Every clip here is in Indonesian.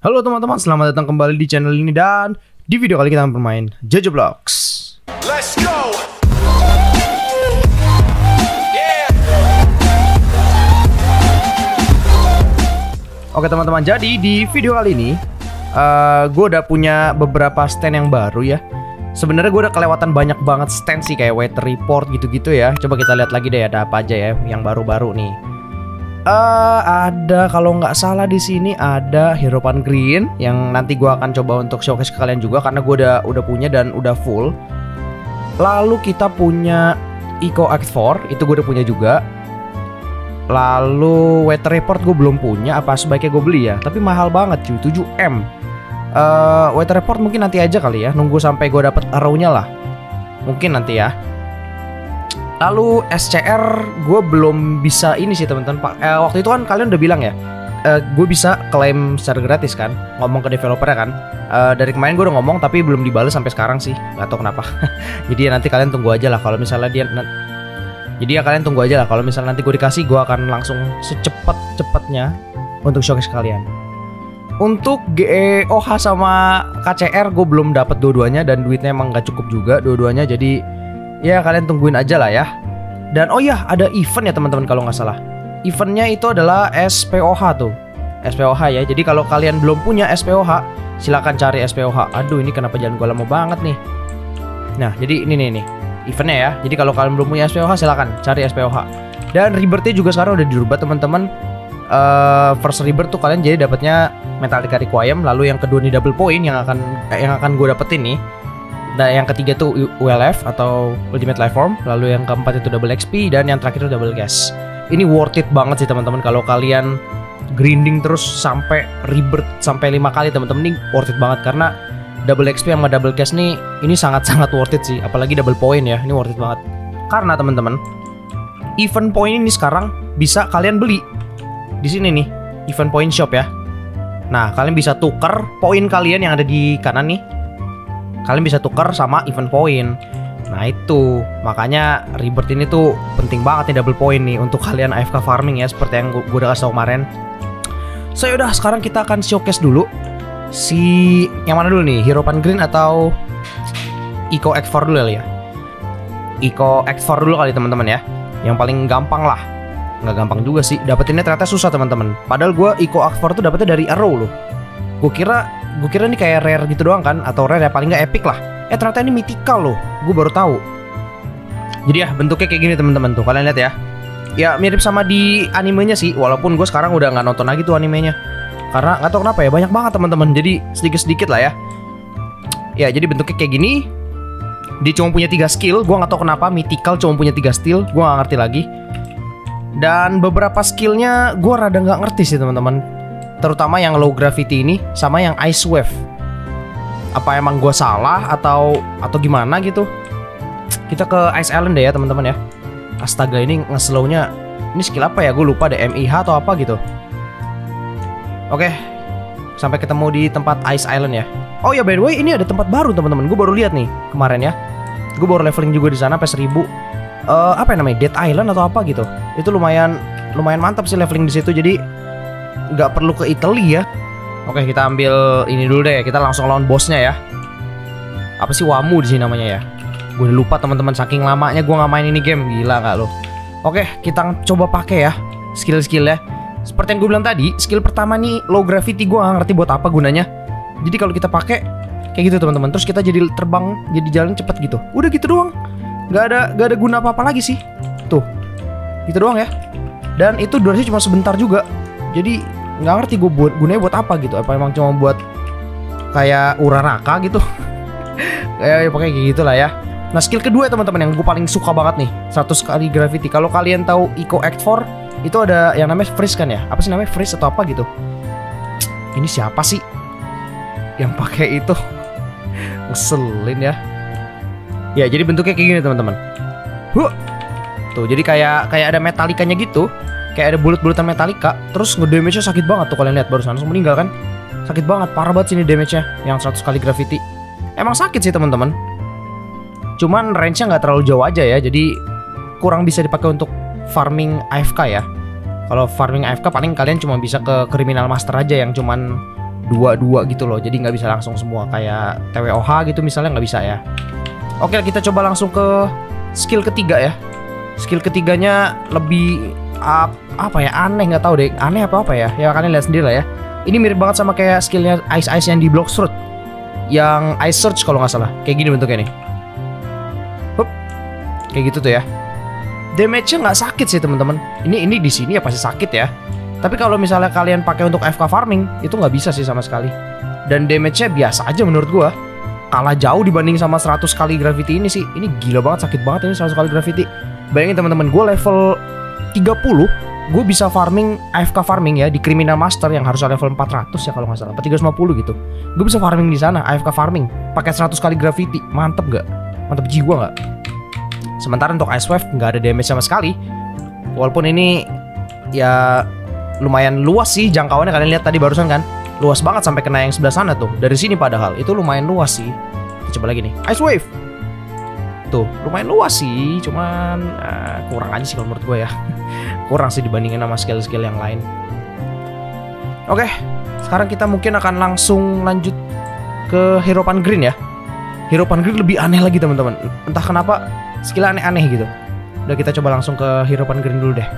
Halo teman-teman, selamat datang kembali di channel ini dan di video kali kita akan bermain Jojo Blox. Let's go. Oke teman-teman, jadi di video kali ini gue udah punya beberapa stand yang baru ya. Sebenarnya gue udah kelewatan banyak banget stand sih, kayak weather report gitu-gitu ya. Coba kita lihat lagi deh ada apa aja ya yang baru-baru nih. Ada kalau nggak salah di sini ada Hierophant Green yang nanti gue akan coba untuk showcase ke kalian juga karena gue udah punya dan udah full. Lalu kita punya Eco X4, itu gue udah punya juga. Lalu weather report gue belum punya, apa sebaiknya gue beli ya? Tapi mahal banget cuy, 7M. Weather report mungkin nanti aja kali ya, nunggu sampai gue dapet arrow-nya lah. Mungkin nanti ya. Lalu SCR gue belum bisa ini sih teman-teman. Waktu itu kan kalian udah bilang ya, gue bisa klaim secara gratis kan, ngomong ke developernya kan. Dari kemarin gue udah ngomong tapi belum dibalas sampai sekarang sih, nggak tahu kenapa. Jadi ya nanti kalian tunggu aja lah kalau misalnya kalian tunggu aja lah kalau misalnya nanti gue dikasih, gue akan langsung secepat-cepatnya untuk showcase kalian. Untuk GEOH sama KCR gue belum dapat dua-duanya dan duitnya emang nggak cukup juga dua-duanya, jadi ya kalian tungguin aja lah ya. Dan oh ya, ada event ya teman-teman kalau nggak salah. Eventnya itu adalah SPOH tuh, SPOH ya. Jadi kalau kalian belum punya SPOH, silakan cari SPOH. Aduh, ini kenapa jalan gue lama banget nih. Nah, jadi ini nih eventnya ya. Jadi kalau kalian belum punya SPOH, silakan cari SPOH. Dan rebirthnya juga sekarang udah dirubah teman-teman. First rebirth tuh kalian jadi dapatnya Metallica Requiem, lalu yang kedua nih double point yang akan gue dapetin nih. Dan yang ketiga tuh ULF atau Ultimate Lifeform, lalu yang keempat itu double XP, dan yang terakhir itu double gas. Ini worth it banget sih teman-teman kalau kalian grinding terus sampai rebirth sampai 5 kali teman-teman, ini worth it banget karena double XP sama double gas nih ini sangat-sangat worth it sih, apalagi double point ya, ini worth it banget. Karena teman-teman, event point ini sekarang bisa kalian beli di sini nih, event point shop ya. Nah, kalian bisa tuker poin kalian yang ada di kanan nih. Kalian bisa tuker sama event point. Nah itu, makanya rebirth ini tuh penting banget nih double point nih untuk kalian AFK farming ya, seperti yang gue udah kasih tau kemarin. So yaudah, sekarang kita akan showcase dulu si yang mana dulu nih, Hierophant Green atau Eco X4 dulu ya. Eco X4 dulu kali teman-teman ya, yang paling gampang lah. Nggak gampang juga sih, dapetinnya ternyata susah teman-teman. Padahal gue Eco X4 tuh dapetnya dari arrow loh. Gue kira ini kayak rare gitu doang kan, atau rare ya paling nggak epic lah. Ternyata ini mythical loh, gue baru tahu. Jadi ya bentuknya kayak gini teman-teman tuh, kalian lihat ya. Ya mirip sama di animenya sih, walaupun gue sekarang udah nggak nonton lagi tuh animenya. Karena nggak tahu kenapa ya, banyak banget teman-teman. Jadi sedikit-sedikit lah ya. Ya jadi bentuknya kayak gini. Dia cuma punya 3 skill, gue nggak tahu kenapa mythical cuma punya 3 skill, gue nggak ngerti lagi. Dan beberapa skillnya gue rada nggak ngerti sih teman-teman. Terutama yang low gravity ini sama yang ice wave. Apa emang gue salah atau gimana gitu? Kita ke Ice Island deh ya teman-teman ya. Astaga, ini nge-slownya, ini skill apa ya? Gue lupa deh, MIH atau apa gitu. Oke, sampai ketemu di tempat Ice Island ya. Oh ya, by the way, ini ada tempat baru teman-teman. Gue baru lihat nih kemarin ya. Gue baru leveling juga di sana sampai 1000. Apa yang namanya? Dead Island atau apa gitu. Itu lumayan mantap sih leveling di situ. Jadi nggak perlu ke Italy ya. Oke, kita ambil ini dulu deh. Kita langsung lawan bosnya ya. Apa sih, Wamu di sini namanya ya? Gue udah lupa teman-teman, saking lamanya gue nggak main ini game. Gila nggak lo? Oke, kita coba pakai ya skill-skillnya. Seperti yang gue bilang tadi, skill pertama nih low gravity, gue nggak ngerti buat apa gunanya. Jadi kalau kita pakai kayak gitu teman-teman, terus kita jadi terbang, jadi jalan cepet gitu. Udah gitu doang. Gak ada guna apa-apa lagi sih. Tuh, gitu doang ya. Dan itu durasinya cuma sebentar juga. Jadi nggak ngerti gue gunanya buat apa gitu. Apa emang cuma buat kayak Uraraka gitu. Ya pokoknya kayak gitulah ya. Nah skill kedua teman-teman yang gue paling suka banget nih, 100 kali gravity. Kalau kalian tahu Eco X4 itu ada yang namanya freeze kan ya? Apa sih namanya, freeze atau apa gitu? Ini siapa sih yang pakai itu? Ngeselin ya. Ya jadi bentuknya kayak gini teman-teman. Tuh jadi kayak ada metalikanya gitu. Kayak ada bulut-bulutan metalika. Terus nge-damage-nya sakit banget tuh, kalian lihat barusan langsung meninggal kan. Sakit banget, parah banget sini damage-nya yang 100 kali gravity. Emang sakit sih teman-teman. Cuman range-nya nggak terlalu jauh aja ya. Jadi kurang bisa dipakai untuk farming AFK ya. Kalau farming AFK paling kalian cuma bisa ke Criminal Master aja yang cuman 2-2 gitu loh. Jadi nggak bisa langsung semua kayak TWOH gitu misalnya, nggak bisa ya. Oke, kita coba langsung ke skill ketiga ya. Skill ketiganya lebih apa ya, aneh, nggak tahu deh aneh apa ya. Ya kalian lihat sendiri lah ya. Ini mirip banget sama kayak skillnya Ice yang di Bloxroot, yang Ice Search kalau nggak salah. Kayak gini bentuknya nih. Hup. Kayak gitu tuh ya. Damage-nya nggak sakit sih teman-teman. Ini di sini ya pasti sakit ya. Tapi kalau misalnya kalian pakai untuk FK farming itu nggak bisa sih sama sekali. Dan damage-nya biasa aja menurut gua. Kalah jauh dibanding sama 100 kali gravity ini sih. Ini gila banget, sakit banget ini 100 kali gravity. Bayangin teman-teman, gue level 30, gue bisa farming AFK farming ya di Criminal Master yang harusnya level 400 ya kalau nggak salah, 350 gitu. Gue bisa farming di sana AFK farming pakai 100 kali gravity. Mantep gak? Mantep jiwa nggak? Sementara untuk Ice Wave nggak ada damage sama sekali. Walaupun ini ya lumayan luas sih jangkauannya, kalian lihat tadi barusan kan. Luas banget sampai kena yang sebelah sana tuh. Dari sini padahal itu lumayan luas sih. Kita coba lagi nih. Ice Wave. Tuh, lumayan luas sih, cuman kurang aja sih kalau menurut gue ya. Kurang sih dibandingin sama skill-skill yang lain. Oke, sekarang kita mungkin akan langsung lanjut ke Hierophant Green ya. Hierophant Green lebih aneh lagi teman-teman. Entah kenapa skill aneh-aneh gitu. Udah, kita coba langsung ke Hierophant Green dulu deh.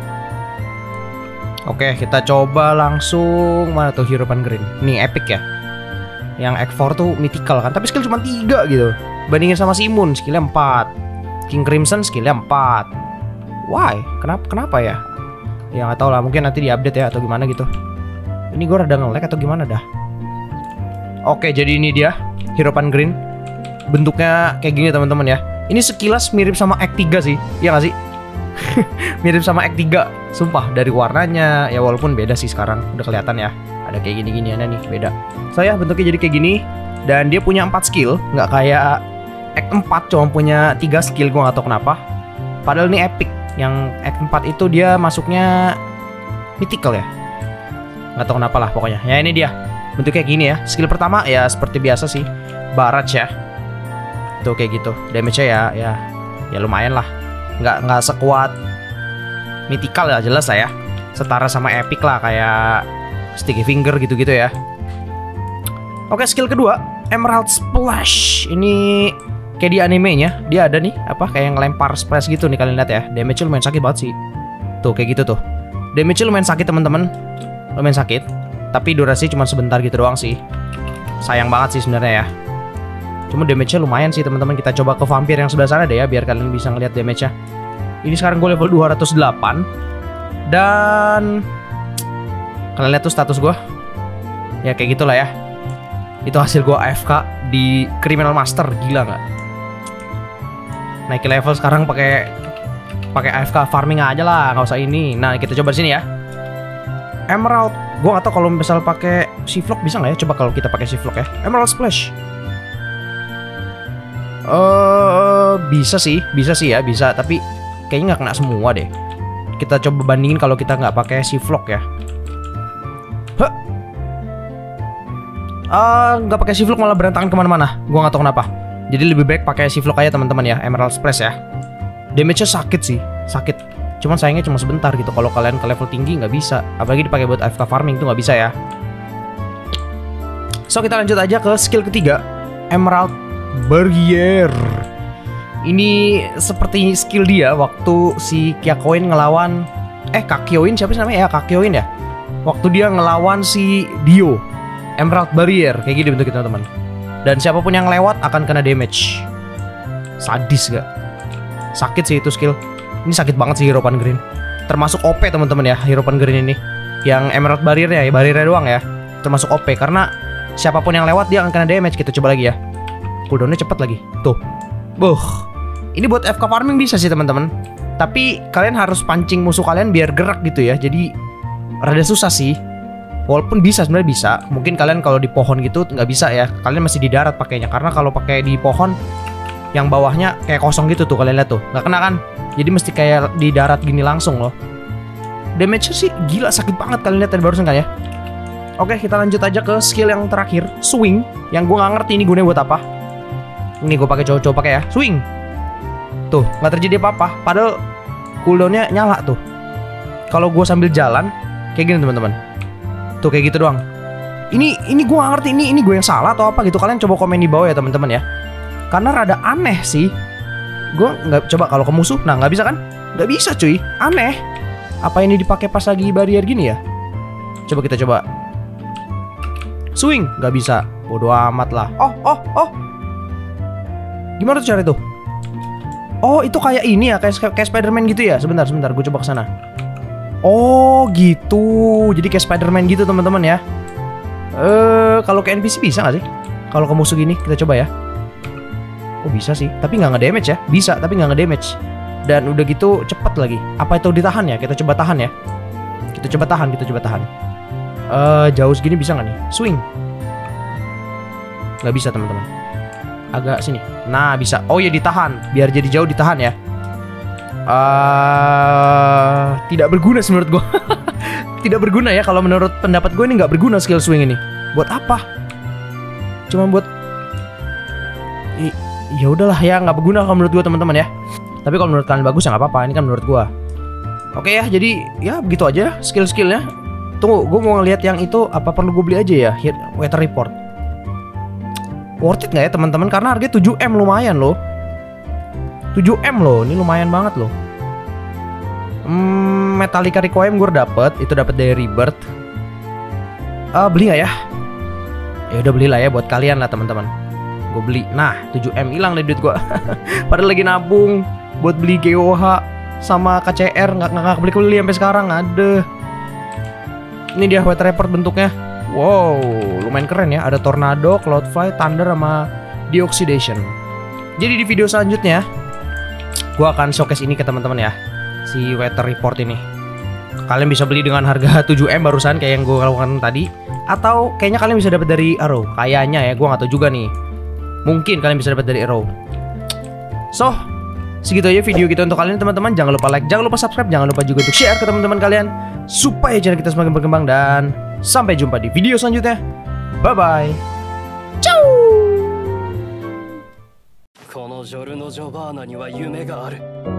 Oke, kita coba langsung mana tuh Hierophant Green. Nih epic ya. Yang Act 4 tuh mythical kan, tapi skill cuma 3 gitu. Bandingin sama si Moon, skillnya 4. King Crimson skillnya 4. Why? Kenapa ya? Ya nggak tahu lah, mungkin nanti diupdate ya atau gimana gitu. Ini gue rada nge-lag atau gimana dah. Oke, jadi ini dia Hierophant Green. Bentuknya kayak gini teman-teman ya. Ini sekilas mirip sama Act 3 sih. Iya nggak sih? Mirip sama Act 3. Sumpah, dari warnanya ya, walaupun beda sih sekarang. Udah kelihatan ya. Ada kayak gini-giniannya nih, beda. So ya, bentuknya jadi kayak gini. Dan dia punya 4 skill, nggak kayak Act 4 cuma punya 3 skill, gue nggak tahu kenapa. Padahal ini epic. Yang Act 4 itu dia masuknya mythical ya. Nggak tahu kenapa lah pokoknya. Ya ini dia. Bentuk kayak gini ya. Skill pertama ya seperti biasa sih, barrage ya. Tuh kayak gitu. Damage-nya ya lumayan lah. Nggak sekuat mythical ya, jelas lah ya. Setara sama epic lah, kayak Sticky Finger gitu-gitu ya. Oke, skill kedua, Emerald Splash. Ini kayak di animenya, dia ada nih apa kayak ngelempar splash gitu nih, kalian lihat ya. Damage-nya lumayan sakit banget sih. Tuh kayak gitu tuh. Damage-nya lumayan sakit teman-teman. Lumayan sakit. Tapi durasi cuma sebentar gitu doang sih. Sayang banget sih sebenarnya ya. Cuma damage-nya lumayan sih teman-teman. Kita coba ke vampir yang sebelah sana deh ya, biar kalian bisa ngeliat damage-nya. Ini sekarang gue level 208. Dan kalian lihat tuh status gue. Ya kayak gitulah ya. Itu hasil gue AFK di Criminal Master, gila nggak? Naik level sekarang pakai AFK farming aja lah, nggak usah ini. Nah, kita coba di sini ya. Emerald, gue nggak tahu kalau misal pakai Shiflock bisa nggak ya? Coba kalau kita pakai Shiflock ya. Emerald Splash. Bisa sih ya, bisa. Tapi kayaknya nggak kena semua deh. Kita coba bandingin kalau kita nggak pakai Shiflock ya. Nggak pakai Shiflock malah berantakan kemana-mana. Gue nggak tahu kenapa. Jadi lebih baik pakai Shiflock aja teman-teman ya. Emerald Splash ya. Damage-nya sakit sih, sakit. Cuman sayangnya cuma sebentar gitu. Kalau kalian ke level tinggi nggak bisa. Apalagi dipakai buat AFK farming tuh nggak bisa ya. So kita lanjut aja ke skill ketiga, Emerald Barrier. Ini seperti skill dia waktu si Kakyoin ngelawan Kakyoin, siapa sih namanya ya? Kakyoin ya. Waktu dia ngelawan si Dio. Emerald Barrier kayak gini bentuknya teman-teman. Dan siapapun yang lewat akan kena damage. Sadis gak? Sakit sih itu skill. Ini sakit banget sih Hierophant Green. Termasuk OP teman-teman ya Hierophant Green ini. Yang Emerald Barrier-nya ya, barrier doang ya. Termasuk OP karena siapapun yang lewat dia akan kena damage. Kita coba lagi ya. Cooldownnya cepet lagi. Tuh. Ini buat FK farming bisa sih teman-teman. Tapi kalian harus pancing musuh kalian biar gerak gitu ya. Jadi rada susah sih. Walaupun bisa, sebenarnya bisa. Mungkin kalian kalau di pohon gitu nggak bisa ya. Kalian masih di darat pakainya. Karena kalau pakai di pohon yang bawahnya kayak kosong gitu tuh, kalian lihat tuh. Nggak kena kan? Jadi mesti kayak di darat gini langsung loh. Damage-nya sih gila, sakit banget, kalian lihat tadi barusan kan ya. Oke, kita lanjut aja ke skill yang terakhir, Swing. Yang gue nggak ngerti ini gunanya buat apa. Ini gue pakai coba pakai ya. Swing. Tuh, nggak terjadi apa-apa. Padahal cooldownnya nyala tuh. Kalau gue sambil jalan kayak gini teman-teman. Tuh kayak gitu doang. Ini gue gak ngerti, ini gue yang salah atau apa gitu. Kalian coba komen di bawah ya teman-teman ya. Karena rada aneh sih. Gue nggak, coba kalau ke musuh, nah nggak bisa kan? Nggak bisa cuy, aneh. Apa ini dipakai pas lagi barrier gini ya? Coba kita coba. Swing, nggak bisa. Bodoh amat lah. Oh. Gimana tuh cara itu? Oh itu kayak ini ya, kayak Spider-Man gitu ya. Sebentar, gue coba kesana. Oh gitu, jadi kayak Spider-Man gitu teman-teman ya. Kalau ke NPC bisa nggak sih? Kalau ke musuh gini, kita coba ya. Oh bisa sih, tapi nggak nge-damage ya. Bisa, tapi nggak nge-damage. Dan udah gitu cepat lagi. Apa itu ditahan ya? Kita coba tahan ya. Kita coba tahan. Jauh segini bisa nggak nih? Swing. Nggak bisa teman-teman. Agak sini. Nah bisa. Oh ya ditahan. Biar jadi jauh ditahan ya. Tidak berguna sih menurut gue. Tidak berguna ya, kalau menurut pendapat gue ini nggak berguna skill swing ini. Buat apa? Cuma buat ya udahlah ya, nggak berguna kalau menurut gue teman-teman ya. Tapi kalau menurut kalian bagus ya nggak apa-apa. Ini kan menurut gue. Oke ya, jadi ya begitu aja skill-skillnya. Tunggu, gue mau ngeliat yang itu apa perlu gue beli aja ya, weather report. Worth it nggak ya teman-teman? Karena harganya 7M lumayan loh. 7M loh, ini lumayan banget loh. Metallica Requiem gue dapet, itu dapat dari Rebirth. Beli nggak ya? Ya udah belilah ya buat kalian lah teman-teman. Gue beli. Nah 7M hilang deh duit gue. Padahal lagi nabung buat beli GOH sama KCR, nggak beli sampai sekarang. Ada. Ini dia weather report bentuknya. Wow, lumayan keren ya. Ada tornado, cloudfly, thunder sama deoxidation. Jadi di video selanjutnya gue akan showcase ini ke teman-teman ya, si weather report ini. Kalian bisa beli dengan harga 7M barusan kayak yang gue lakukan tadi, atau kayaknya kalian bisa dapat dari Arrow. Kayaknya ya, gue nggak tahu juga nih. Mungkin kalian bisa dapat dari Arrow. So, segitu aja video kita untuk kalian teman-teman. Jangan lupa like, jangan lupa subscribe, jangan lupa juga untuk share ke teman-teman kalian supaya channel kita semakin berkembang. Dan sampai jumpa di video selanjutnya. Bye bye. Ciao. このジョルノ・ジョバーナには夢がある。